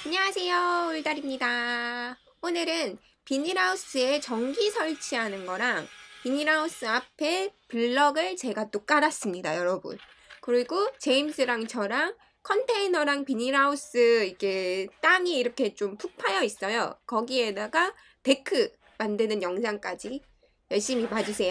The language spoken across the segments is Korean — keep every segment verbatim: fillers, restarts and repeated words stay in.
안녕하세요, 울달입니다. 오늘은 비닐하우스에 전기 설치하는 거랑 비닐하우스 앞에 블럭을 제가 또 깔았습니다, 여러분. 그리고 제임스랑 저랑 컨테이너랑 비닐하우스 이게 땅이 이렇게 좀 푹 파여 있어요. 거기에다가 데크 만드는 영상까지 열심히 봐주세요.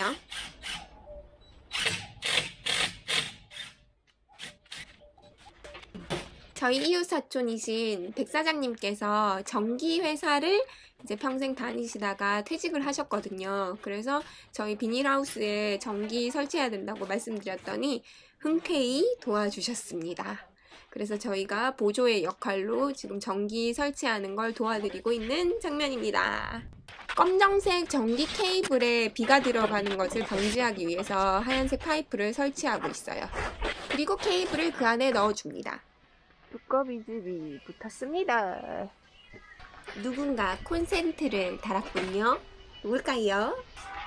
저희 이웃 사촌이신 백 사장님께서 전기 회사를 이제 평생 다니시다가 퇴직을 하셨거든요. 그래서 저희 비닐하우스에 전기 설치해야 된다고 말씀드렸더니 흔쾌히 도와주셨습니다. 그래서 저희가 보조의 역할로 지금 전기 설치하는 걸 도와드리고 있는 장면입니다. 검정색 전기 케이블에 비가 들어가는 것을 방지하기 위해서 하얀색 파이프를 설치하고 있어요. 그리고 케이블을 그 안에 넣어줍니다. 두꺼비집이 붙었습니다. 누군가 콘센트를 달았군요. 누굴까요?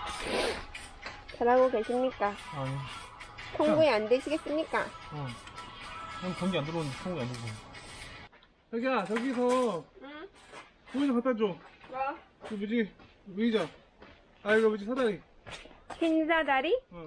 잘하고 계십니까? 아니. 통보에 안 되시겠습니까? 어. 난 전기 안 들어오는데 통보에 안 들어오고. 자기야, 저기서 응? 그거 좀 갖다 줘. 뭐? 그 뭐지? 의자. 아, 이거 뭐지? 사다리. 흰 사다리? 어.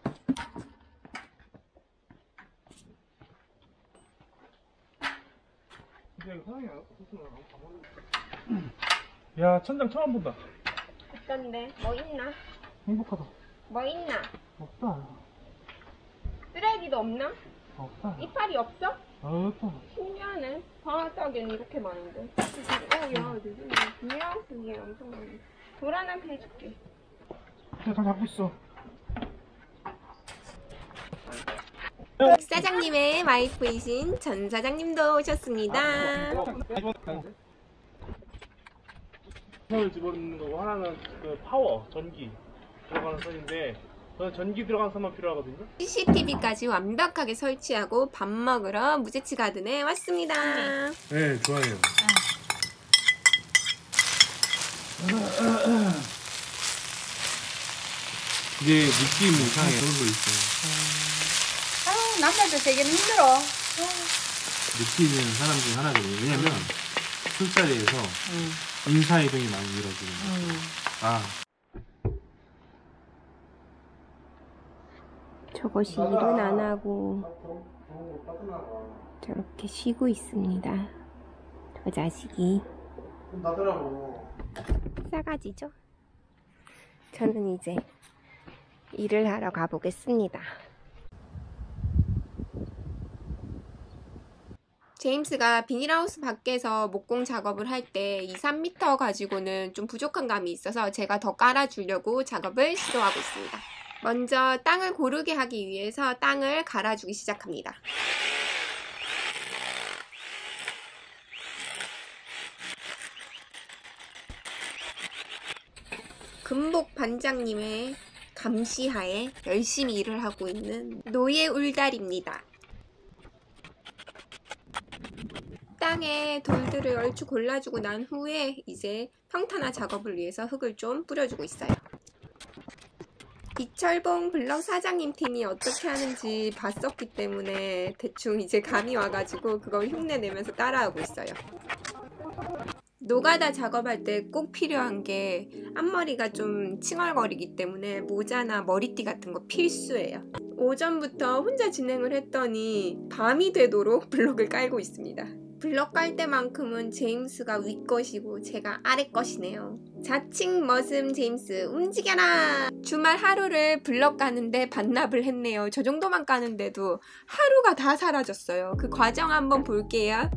야, 천장 처음 본다. 어떤데? 뭐 있나? 행복하다. 뭐 있나? 없다. 쓰레기도 없나? 없다. 이파리 없어? 없다. 신기하네. 바닥에는 이렇게 많은데. 어, 야, 요즘 비닐하우스 이게 엄청 많네. 돌 하나 해줄게. 야, 다 잡고 있어. 사장님의 와이프이신 전 사장님도 오셨습니다. 선을 집어넣는 거고 하나는 그 파워, 전기 들어가는 선인데 저는 전기 들어가는 선만 필요하거든요. 씨씨티비까지 완벽하게 설치하고 밥 먹으러 무제치 가든에 왔습니다. 네, 좋아요. 이게 느낌 이상해. 그런 거 있어요. 아유, 남자들 되게 힘들어. 느끼는 사람 중 하나거든요. 왜냐면 술자리에서 응. 인사이동이 많이 이루어지는 거예요. 응. 아. 저것이 일은 안 하고 저렇게 쉬고 있습니다. 저 자식이 싸가지죠? 저는 이제 일을 하러 가보겠습니다. 제임스가 비닐하우스 밖에서 목공 작업을 할 때 이, 삼 미터 가지고는 좀 부족한 감이 있어서 제가 더 깔아주려고 작업을 시도하고 있습니다. 먼저 땅을 고르게 하기 위해서 땅을 갈아주기 시작합니다. 금복 반장님의 감시하에 열심히 일을 하고 있는 노예 울달입니다. 땅에 돌들을 얼추 골라주고 난 후에 이제 평탄화 작업을 위해서 흙을 좀 뿌려주고 있어요. 이철봉 블럭 사장님 팀이 어떻게 하는지 봤었기 때문에 대충 이제 감이 와가지고 그걸 흉내내면서 따라하고 있어요. 노가다 작업할 때 꼭 필요한 게 앞머리가 좀 칭얼거리기 때문에 모자나 머리띠 같은 거 필수예요. 오전부터 혼자 진행을 했더니 밤이 되도록 블럭을 깔고 있습니다. 블럭 깔 때만큼은 제임스가 위 것이고 제가 아래 것이네요. 자칭 머슴 제임스 움직여라! 주말 하루를 블럭 까는데 반납을 했네요. 저 정도만 까는데도 하루가 다 사라졌어요. 그 과정 한번 볼게요.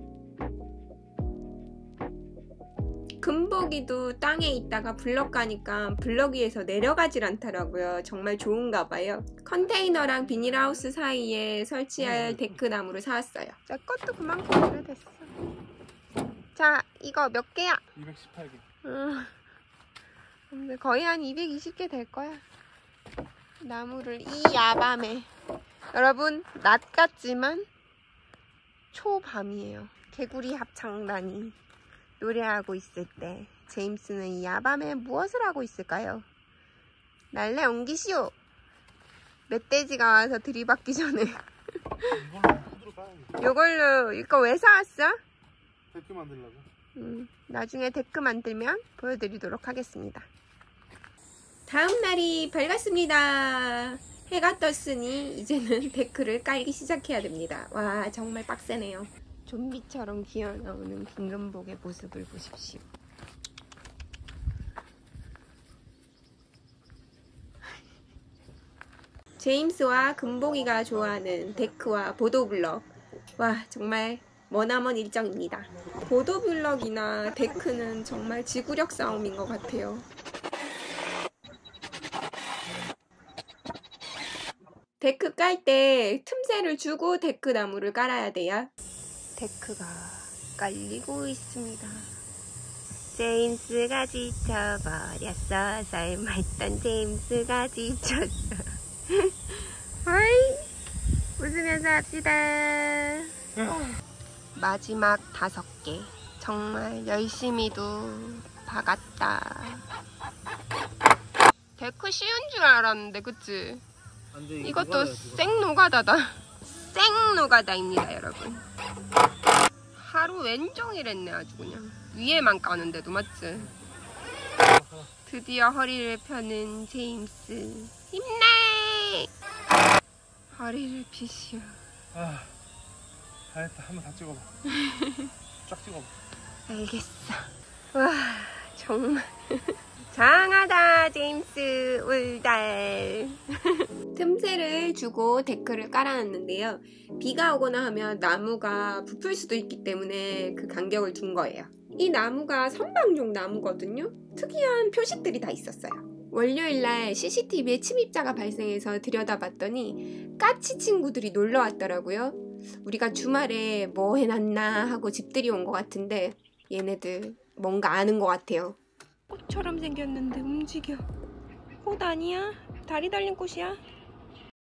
금복이도 땅에 있다가 블럭 까니까 블럭 위에서 내려가질 않더라고요. 정말 좋은가 봐요. 컨테이너랑 비닐하우스 사이에 설치할 데크나무를 사왔어요. 내 것도 그만큼 오래됐어. 자, 이거 몇 개야? 이백십팔 개. 음, 근데 거의 한 이백이십 개 될 거야. 나무를 이 야밤에. 여러분, 낮 같지만 초밤이에요. 개구리 합창단이 노래하고 있을 때 제임스는 이 야밤에 무엇을 하고 있을까요? 날래 옮기시오. 멧돼지가 와서 들이받기 전에 요걸로 이거 왜 사왔어? 데크 만들려고. 음, 나중에 데크 만들면 보여드리도록 하겠습니다. 다음 날이 밝았습니다. 해가 떴으니 이제는 데크를 깔기 시작해야 됩니다. 와, 정말 빡세네요. 좀비처럼 기어나오는 김금복의 모습을 보십시오. 제임스와 금복이가 좋아하는 데크와 보도블럭. 와, 정말 머나먼 일정입니다. 보도블럭이나 데크는 정말 지구력 싸움인 것 같아요. 데크 깔 때 틈새를 주고 데크 나무를 깔아야 돼요. 데크가 깔리고 있습니다. 제임스가 지쳐버렸어. 삶았던 제임스가 지쳤어. 어이, 웃으면서 합시다. 어. 마지막 다섯 개. 정말 열심히도 박았다. 데크 쉬운 줄 알았는데, 그치? 안 돼, 이것도 노가다야, 생 노가다다. 생 노가다입니다, 여러분. 하루 왼종일 했네, 아주 그냥. 위에만 까는데도, 맞지? 드디어 허리를 펴는 제임스. 힘내! 허리를 펴시오. 아, 다 했다. 한번 다 찍어봐. 쫙 찍어봐. 알겠어. 와, 정말. 장하다, 제임스 울달. 틈새를 주고 데크를 깔아놨는데요. 비가 오거나 하면 나무가 부풀 수도 있기 때문에 그 간격을 둔 거예요. 이 나무가 선박용 나무거든요. 특이한 표식들이 다 있었어요. 월요일날 씨씨티비에 침입자가 발생해서 들여다봤더니 까치 친구들이 놀러 왔더라고요. 우리가 주말에 뭐 해놨나 하고 집들이 온 것 같은데 얘네들 뭔가 아는 것 같아요. 꽃처럼 생겼는데 움직여. 꽃 아니야? 다리 달린 꽃이야?